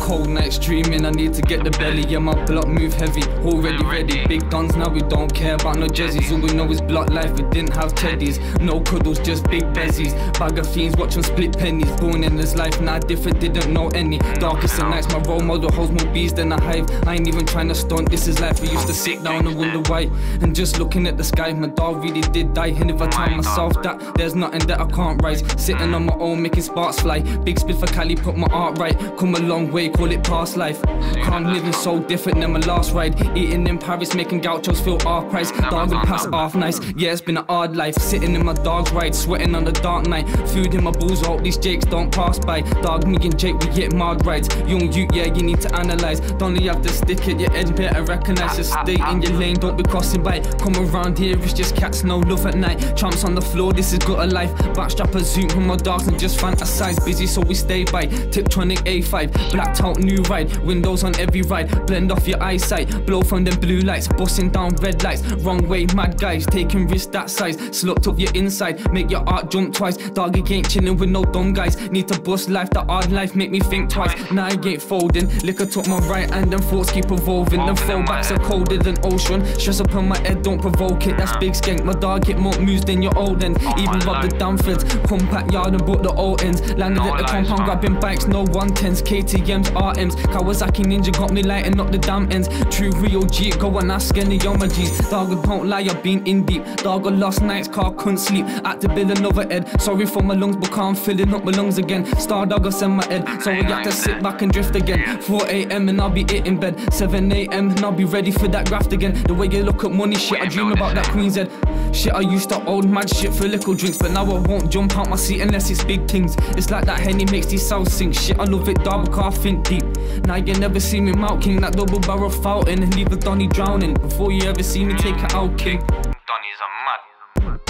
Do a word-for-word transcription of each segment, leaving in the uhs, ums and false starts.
cold nights dreaming, I need to get the belly. Yeah, my block move heavy, already ready. Big guns now, we don't care about no jerseys. All we know is block life, we didn't have teddies. No cuddles, just big bezies. Bag of fiends, watch them split pennies. Born in this life, nah different, didn't know any. Darkest of nights, my role model holds more bees than a hive. I ain't even trying to stunt, this is life. We used to sit down and wonder why, and just looking at the sky. My dog really did die, and if I tell myself that there's nothing that I can't rise, sitting on my own making sparks fly. Big split for Cali, put my art right. Come a long way, call it past life. Can't living so different than my last ride. Eating in Paris, making gauchos feel half price. Dog will pass half nice, yeah it's been a hard life. Sitting in my dog's ride, sweating on the dark night. Food in my balls, hope these jakes don't pass by. Dog, me and Jake, we get mad rides. Young youth, yeah you need to analyse. Don't you have to stick it, your edge better recognise. Just stay in your lane, don't be crossing by. Come around here, it's just cats, no love at night. Tramps on the floor, this is gutter life. Backstrap a zoom from my dogs and just fantasize. Busy so we stay by, Tiptronic A five. Blacked out new ride, windows on every ride. Blend off your eyesight, blow from them blue lights. Busting down red lights, wrong way mad guys. Taking risks that size, slucked up your inside. Make your heart jump twice, dog you ain't chilling with no dumb guys. Need to bust life, the hard life make me think twice. Now I ain't folding, liquor took my right hand and thoughts keep evolving. Them throwbacks are colder than ocean. Stress up on my head, don't provoke it, that's big skank. My dog get more moves than your old end. Even rob the damn feds, compact yard and brought the old ends. Landed at the compound grabbing bikes, no one tens, K T Ms, R Ms. Kawasaki Ninja got me lighting up the damn ends. True real G, go and ask any of my G's. Dog don't lie, I've been in deep. Dog a lost nights, car couldn't sleep. Had to build another head, sorry for my lungs but can't filling up my lungs again. Star dog I send my head, so I have to sit back and drift again. Four A M and I'll be it in bed. Seven A M and I'll be ready for that graft again. The way you look at money shit, I dream about that Queen's Head. Shit, I used to old mad shit for little drinks, but now I won't jump out my seat unless it's big things. It's like that Henny makes these souls sink. Shit, I love it, dog, but can't think deep. Now you never see me mount king, that double barrel fountain, and leave a Donny drowning before you ever see me take it out, king. Donny's a mad.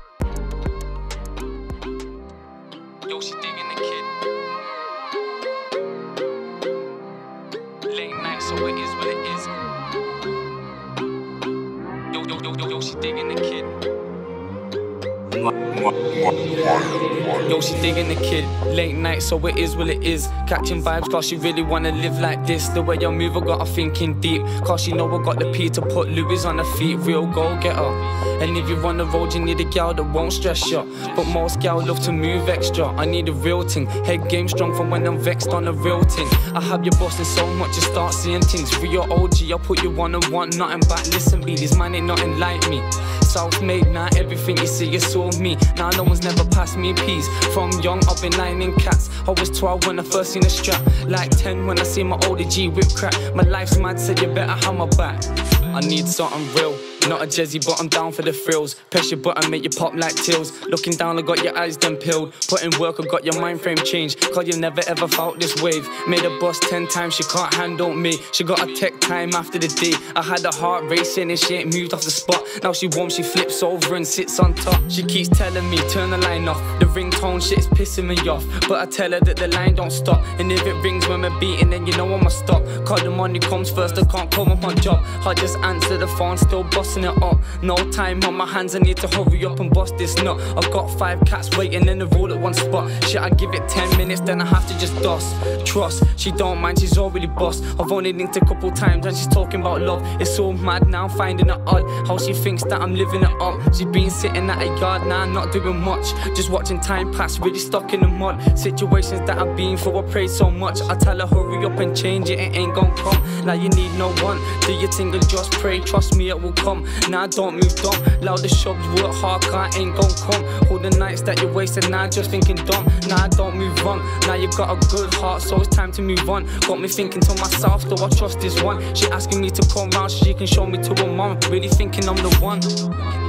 Yo, she digging the kid. Late night, so it is what it is. Yo, yo, yo, yo, yo, she digging the kid. Yo, she digging the kid. Late night, so it is what it is. Catching vibes, cause she really wanna live like this. The way I move, I got her thinking deep. Cause she know I got the P to put Louis on her feet. Real go-getter. And if you're on the road, you need a gal that won't stress you. But most gal love to move extra. I need a real thing. Head game strong from when I'm vexed on a real thing. I have you busting so much you start seeing things. For your O G, I'll put you on and want nothing back. Listen, B, this man ain't nothing like me. Self-made, now everything you see is all me. Now no one's never passed me peas. From young, I've been lying in cats. I was twelve when I first seen a strap. Like ten when I see my older G whip crack. My life's mad, said you better have my back. I need something real. Not a Jezzy, but I'm down for the thrills. Press your button, make you pop like tills. Looking down, I got your eyes done peeled. Put in work, I got your mind frame changed. Cause you never ever felt this wave. Made a bust ten times, she can't handle me. She got a tech time after the day. I had a heart racing and she ain't moved off the spot. Now she warm, she flips over and sits on top. She keeps telling me, turn the line off. The ringtone shit is pissing me off. But I tell her that the line don't stop. And if it rings when we're beating, then you know I'ma stop. Cause the money comes first, I can't come up my job. I just answer the phone, still busting it up. No time on my hands, I need to hurry up and bust this nut. I've got five cats waiting in the roll at one spot. Shit, I give it ten minutes, then I have to just dust. Trust, she don't mind, she's already boss. I've only linked a couple times and she's talking about love. It's so mad now, I'm finding it odd how she thinks that I'm living it up. She's been sitting at a yard now, not doing much. Just watching time pass, really stuck in the mud. Situations that I've been through, I pray so much. I tell her hurry up and change it, it ain't gon' come. Now you need no one, do your thing and just pray. Trust me, it will come. Now don't move dumb, loud the shops, work hard, car ain't gon' come. All the nights that you're wasting, now just thinking dumb. Now I don't move wrong, now you got a good heart, so it's time to move on. Got me thinking to myself, do I trust this one? She asking me to come round so she can show me to her mom. Really thinking I'm the one.